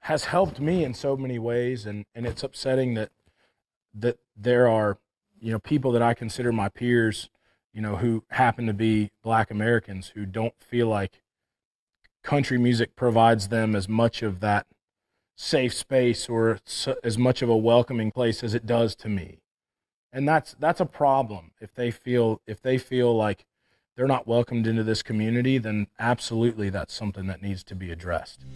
has helped me in so many ways, and it's upsetting that there are, people that I consider my peers, who happen to be Black Americans, who don't feel like country music provides them as much of that safe space or as much of a welcoming place as it does to me. And that's a problem. If they feel like they're not welcomed into this community, then absolutely that's something that needs to be addressed.